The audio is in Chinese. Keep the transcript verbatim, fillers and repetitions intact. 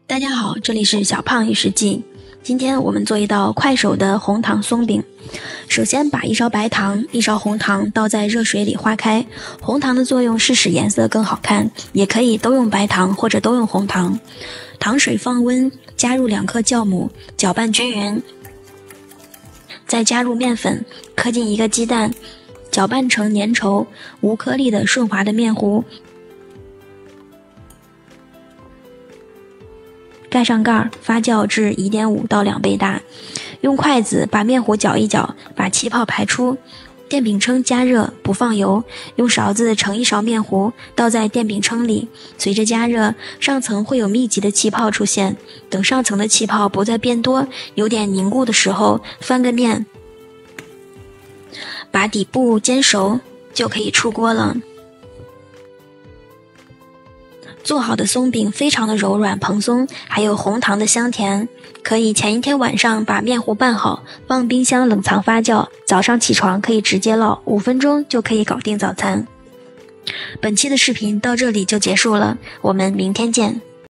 大家好，这里是小胖与食记。今天我们做一道快手的红糖松饼。首先把一勺白糖、一勺红糖倒在热水里化开。红糖的作用是使颜色更好看，也可以都用白糖或者都用红糖。糖水放温，加入两克酵母，搅拌均匀。再加入面粉，磕进一个鸡蛋，搅拌成粘稠、无颗粒的顺滑的面糊。盖上盖，发酵至 一点五 到两倍大。用筷子把面糊搅一搅，把气泡排出。电饼铛加热，不放油，用勺子盛一勺面糊，倒在电饼铛里。随着加热，上层会有密集的气泡出现。等上层的气泡不再变多，有点凝固的时候，翻个面，把底部煎熟，就可以出锅了。做好的松饼非常的柔软蓬松，还有红糖的香甜，可以前一天晚上把面糊拌好，放冰箱冷藏发酵，早上起床可以直接烙，五分钟就可以搞定早餐。本期的视频到这里就结束了，我们明天见。